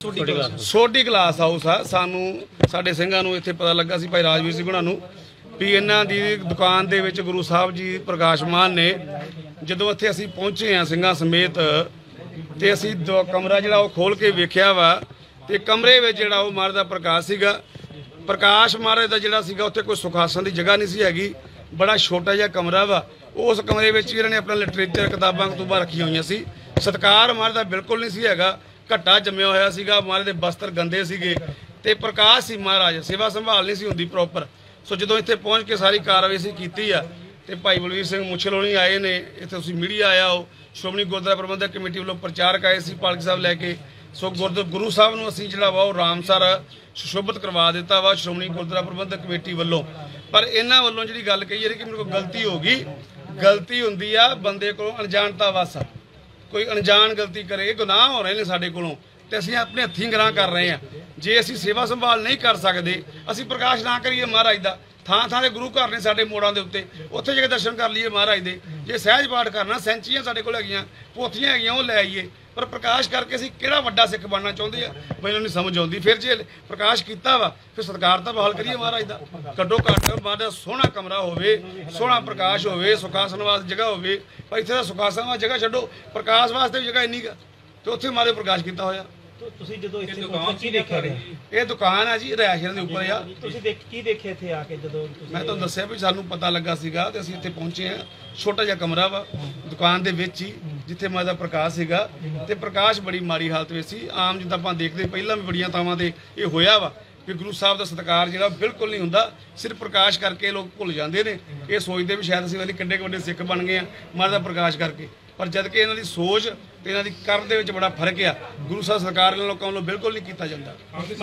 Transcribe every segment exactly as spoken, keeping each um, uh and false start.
सोडी glass house आ सानू साडे ਸਿੰਘਾਂ ਨੂੰ ਇੱਥੇ पता लगा सी भाई राजवीर सिंह हुणां ਨੂੰ भी इन्हां दी दुकान दे विच गुरु साहब जी प्रकाशमान ने जदों इत्थे असीं पहुंचे हां ਸਿੰਘਾਂ समेत ते असीं कमरा जिहड़ा ओह खोल के वेखिया वा ते कमरे विच जिहड़ा ओह महाराज दा प्रकाश सीगा प्रकाश महाराज दा जिहड़ा सीगा उत्थे कोई सुखासन दी जगह नहीं सी हैगी बड़ा छोटा जिहा कमरा वा उस कमरे विच इन्हां ने अपना लिटरेचर किताबां कतूबां रखियां होईयां सी सत्कार महाराज दा बिल्कुल नहीं सी हैगा घट्टा जम्मिया होया सीगा महाराज दे बस्तर गंदे सीगे ते प्रकाश सी महाराज सेवा संभाल नहीं सी हुंदी प्रॉपर सो जदों इत्थे पहुंच के सारी कार्रवाई सी कीती आ ते भाई बलवीर सिंह मुछल होनी आए ने इत्थे तुसीं मीडिया आया हो श्रोमणी गुरुद्वारा प्रबंधक कमेटी वालों प्रचारक आए सी पालकी साहब लैके सो गुरु गुरु साहब नूं असीं जिहड़ा वा रामसर सुशोभित करवा दिता वा श्रोमणी गुरुद्वारा प्रबंधक कमेटी वालों पर इन्हां वालों जिहड़ी गल कही है कि मेरे कोल गलती हो गई गलती हुंदी आ बंदे कोलों अणजाणता वासा कोई अणजान गलती करे गुनाह हो रहे हैं साडे कोलों ते असीं अपने हत्थीं गरां कर रहे हैं जे असीं सेवा संभाल नहीं कर सकते असीं प्रकाश ना करिए महाराज दा थां थां दे गुरु घर ने साडे मोड़ां दे उत्ते उत्थे जा के दर्शन कर लीए महाराज दे जे सहज पाठ करना सैंचियां साडे कोल हैगियां पोथियां हैगियां ओह लै आईए पर प्रकाश करके असीं किहड़ा वड्डा सिख बनना चाहुंदे आ मैनूं नहीं समझ आउंदी फिर जे प्रकाश कीता वा फिर सत्कार तां बहाल करिए महाराज दा घट्टो घट्ट महाराज सोहना कमरा होवे सोहना प्रकाश होवे सुखासन वास्ते जगह होवे पर इत्थे दा सुखासन वास्ते जगह छड्डो प्रकाश वास्ते जगह इन्नी गा ते उत्थे महाराज प्रकाश कीता होया ਤੁਸੀਂ ਜਦੋਂ ਇੱਥੇ ਪਹੁੰਚੇ ਕੀ ਦੇਖਿਆ ਇਹ ਦੁਕਾਨ ਆ ਜੀ ਰਿਹਾਇਸ਼ਾਂ ਦੇ ਉੱਪਰ ਆ ਤੁਸੀਂ ਦੇਖ ਕੀ ਦੇਖਿਆ ਇੱਥੇ ਆ ਕੇ ਜਦੋਂ ਮੈਂ ਤੁਹਾਨੂੰ ਦੱਸਿਆ ਵੀ ਸਾਨੂੰ ਪਤਾ ਲੱਗਾ ਸੀਗਾ ਤੇ ਅਸੀਂ ਇੱਥੇ ਪਹੁੰਚੇ ਆ ਛੋਟਾ ਜਿਹਾ ਕਮਰਾ ਵਾ ਦੁਕਾਨ ਦੇ ਵਿੱਚ ਹੀ ਜਿੱਥੇ ਮਾਂ ਦਾ ਪ੍ਰਕਾਸ਼ ਸੀਗਾ ਤੇ ਪ੍ਰਕਾਸ਼ ਬੜੀ ਮਾੜੀ ਹਾਲਤ ਵਿੱਚ ਸੀ ਆਮ ਜਿੱਦਾਂ ਆਪਾਂ ਦੇਖਦੇ ਪਹਿਲਾਂ ਵੀ ਬੜੀਆਂ ਥਾਵਾਂ ਤੇ ਇਹ ਹੋਇਆ ਵਾ ਕਿ ਗੁਰੂ ਸਾਹਿਬ ਦਾ ਸਤਿਕਾਰ ਜਿਹੜਾ ਬਿਲਕੁਲ ਨਹੀਂ ਹੁੰਦਾ ਸਿਰਫ ਪ੍ਰਕਾਸ਼ ਕਰਕੇ ਲੋਕ ਭੁੱਲ ਜਾਂਦੇ ਨੇ ਇਹ ਸੋਚਦੇ ਵੀ ਸ਼ਾਇਦ ਅਸੀਂ ਵਾਲੀ ਕਿੱਡੇ ਵੱਡੇ ਸਿੱਖ ਬਣ ਗਏ ਆ ਮਾਂ ਦਾ ਪ੍ਰਕਾਸ਼ ਕਰਕੇ पर जद कि इन्हां दी सोच ते इन्हां दी कर दे विच बड़ा फर्क है गुरु साहब सरकार ने लोकां वल्लों बिल्कुल नहीं कीता जांदा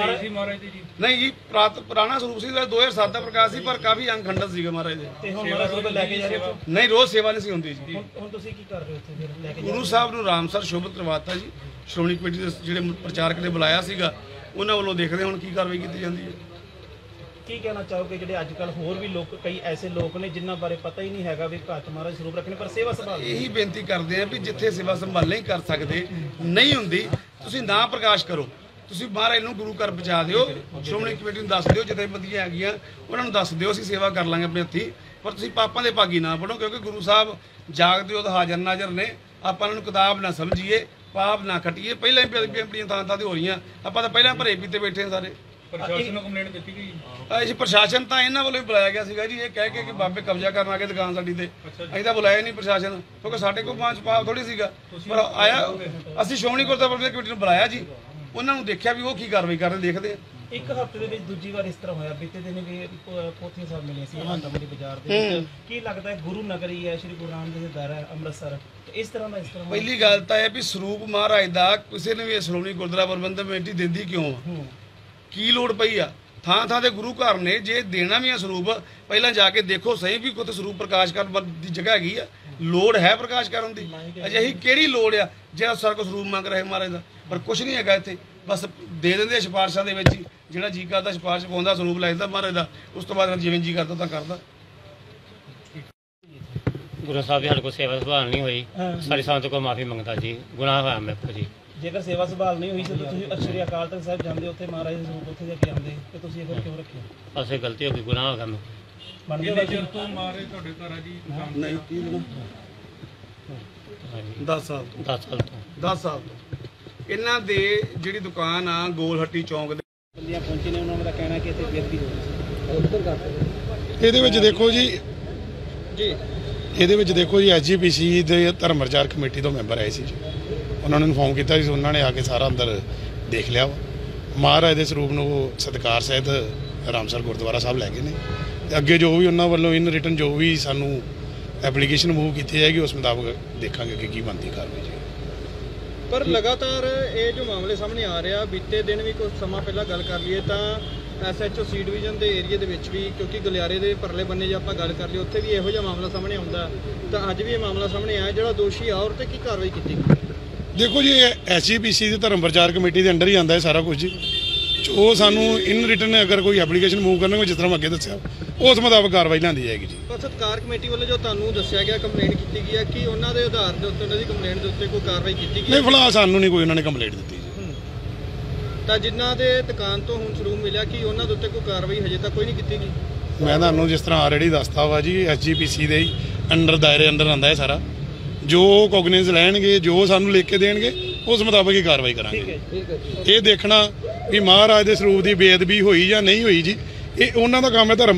नहीं जी पुराना स्वरूप सी दो हज़ार सात दा प्रकाश सी पर काफी अंग खंडन सीगा महाराज दे ते हुण महाराज को लैके जा रहे हो नहीं रोज सेवा नहीं सी हुंदी जी हुण तुसीं की कर रहे हो उत्थे फिर लैके गुरु साहब नूं रामसर शोभित करवाता जी श्रोमणी कमेटी दे जिहड़े प्रचारक ने बुलाया सीगा उन्हां वल्लों देखदे हुण की कार्रवाई कीती जांदी है की कहना चाहोगे जो अजकल होर भी लोग कई ऐसे लोग ने जिन्हों बारे पता ही नहीं है भी घट महाराज स्वरूप रखने पर सेवा संभाल यही बेनती करते हैं भी जिथे सेवा संभाल नहीं कर सकते नहीं होंगी तुसीं ना प्रकाश करो तुसीं महाराज नूं गुरु घर पहुँचा दिओ श्रोमणी कमेटी नूं दस दिओ जथेबंदियां हैगियां उन्हां नूं दस दिओ असीं सेवा कर लांगे अपने हत्थीं पर तुसीं पापां दे भागी ना पढ़ो क्योंकि गुरु साहब जागदे उद हाजर नाजर ने आपां इन्हां नूं किताब ना समझीए पाप ना खटीए पहलां ही बड़ियां थां थां ते हो रहीआं आपां तां पहलां भरे पीते बैठे सारे प्रशासन को कंप्लेंट दी गई जी प्रशासन तो इन्होंने वालों भी बुलाया गया सीगा जी ये कह के कि बाबे कब्जा करना आ गए दुकान साडी ते असीं तां बुलाया नहीं प्रशासन क्योंकि साडे कोल पांच पाप थोड़ी सीगा पर आया असीं श्रोमणी गुरुद्वारा प्रबंधक कमेटी नूं बुलाया जी उन्हां नूं देखिया भी वो की कार्रवाई कर रहे देखदे एक हफ्ते दे विच दूजी बार इस तरह होया बीते दिन भी पोथीआं साहब मिले सी हांडामंडी बाजार दे विच की लगदा है गुरु नगरी है श्री गुरु नानक देव दर है अमृतसर इस तरह दा इस तरह पहली गल तां है भी स्वरूप महाराज दा किसी ने भी श्रोमणी गुरुद्वारा प्रबंधक कमेटी दिंदी क्यों आ की लोड़ पई आ थां थां दे गुरु घर ने जे देना भी है स्वरूप पहला जाके देखो सही भी कुछ स्वरूप प्रकाश करन दी जगह हैगी आ लोड़ है प्रकाश करन दी अजिही किहड़ी लोड़ आ जे सर को स्वरूप मंग रहे महाराज दा पर कुछ नहीं हैगा इत्थे बस दे दिंदे सिफारिशां दे विच जिहड़ा जी करदा सिफारिश पाउंदा स्वरूप लै दिंदा महाराज दा उस तो बाद जिवें जी करदा तां करदा गुरु साहब जी को सेवा संभाल नहीं हुई सारी संगत को माफ़ी मंगता जी गुनाह होया मेरे को जी जेकर सेवा संभाल नहीं हुई तो तुसीं श्री अकाल तख्त साहब जांदे उत्थे महाराज दे स्वरूप उत्थे जाके आंदे ते तुसीं फिर क्यों रखे असे गलती हो गई गुनाह हो गया मैं बनदे चਿਰ ਤੋਂ ਮਾਰੇ ਤੁਹਾਡੇ ਘਰ ਆ ਜੀ नहीं की दस साल तो दस साल तो दस साल तो इन्हां दे जिहड़ी दुकान आ गोल हट्टी चौंक दे बंदियां पहुंचे ने उन्होंने कहना कि इत्थे बेदबी हो रही उधर कर ਇਹਦੇ ਵਿੱਚ ਦੇਖੋ ਜੀ जी ਇਹਦੇ ਵਿੱਚ ਦੇਖੋ ਜੀ ਐਸਜੀਪੀਸੀ ਦੇ ਧਰਮ ਪ੍ਰਚਾਰ ਕਮੇਟੀ ਤੋਂ ਮੈਂਬਰ ਆਏ ਸੀ ਜੀ ਉਹਨਾਂ ਨੂੰ ਇਨਫੋਰਮ ਕੀਤਾ ਸੀ ਉਹਨਾਂ ਨੇ ਆ ਕੇ ਸਾਰਾ ਅੰਦਰ ਦੇਖ ਲਿਆ ਮਹਾਰਾਜ ਦੇ ਸਰੂਪ ਨੂੰ ਸਤਿਕਾਰ ਸਹਿਤ ਰਾਮਸਰ ਗੁਰਦੁਆਰਾ ਸਾਹਿਬ ਲੈ ਗਏ ਨੇ ਤੇ ਅੱਗੇ ਜੋ ਵੀ ਉਹਨਾਂ ਵੱਲੋਂ ਇਨ ਰਿਟਨ ਜੋ ਵੀ ਸਾਨੂੰ ਐਪਲੀਕੇਸ਼ਨ ਮੂਵ ਕੀਤੀ ਜਾਏਗੀ ਉਸ ਮੁਤਾਬਕ ਦੇਖਾਂਗੇ ਕਿ ਕੀ ਬਣਦੀ ਕਾਰਵਾਈ ਜੀ पर लगातार ये जो मामले सामने आ रहा बीते दिन भी कुछ समा पहला गल कर लीए तो S H O C division के एरिए के भी क्योंकि गलियारे के परले बन्ने जो आप गल कर लीए उत्थे भी इहो जिहा मामला सामने आता तो अज भी ये मामला सामने आया जो दोषी आ और की कार्रवाई की गई देखो G S G P C धर्म प्रचार कमेटी के अंडर ही आता है सारा कुछ जी जो सानू इन रिटन अगर कोई एप्लीकेशन मूव करने जिस तरह अगे दसिया उस मुताबिक कार्रवाई लियांदी जाएगी जी पर सत्कार कमेटी वालों जो तुहानू दस्सिया गया कंप्लेंट की गई है कि उन्होंने आधार के उत्ते उन्होंने कंप्लेंट के उत्ते कोई कार्रवाई की गई नहीं फिलहाल सानू नहीं कोई उन्होंने कंप्लेंट दी जी ਤਾਂ ਜਿਨ੍ਹਾਂ ਦੇ ਦੁਕਾਨ ਤੋਂ ਹੁਣ ਸਰੂਪ ਮਿਲਿਆ ਕਿ ਉਹਨਾਂ ਦੇ ਉੱਤੇ ਕੋਈ ਕਾਰਵਾਈ ਹਜੇ ਤੱਕ ਕੋਈ ਨਹੀਂ ਕੀਤੀ ਗਈ। ਮੈਂ ਤੁਹਾਨੂੰ ਜਿਸ ਤਰ੍ਹਾਂ ਆਲਰੇਡੀ ਦੱਸਤਾ ਵਾ ਜੀ, ਐਸ ਜੀ ਪੀ ਸੀ ਦੇ ਹੀ ਅੰਡਰ ਦਾਇਰੇ ਅੰਡਰ ਆਉਂਦਾ ਹੈ ਸਾਰਾ। ਜੋ ਕੋਗਨਿਜ਼ ਲੈਣਗੇ, ਜੋ ਸਾਨੂੰ ਲਿਖ ਕੇ ਦੇਣਗੇ, ਉਸ ਮੁਤਾਬਕ ਹੀ ਕਾਰਵਾਈ ਕਰਾਂਗੇ। ਇਹ ਦੇਖਣਾ ਵੀ ਮਹਾਰਾਜ ਦੇ ਸਰੂਪ ਦੀ ਬੇਅਦਬੀ ਹੋਈ ਜਾਂ ਨਹੀਂ ਹੋਈ ਜੀ, ਇਹ ਉਹਨਾਂ ਦਾ ਕੰਮ ਹੈ। ਧਰਮ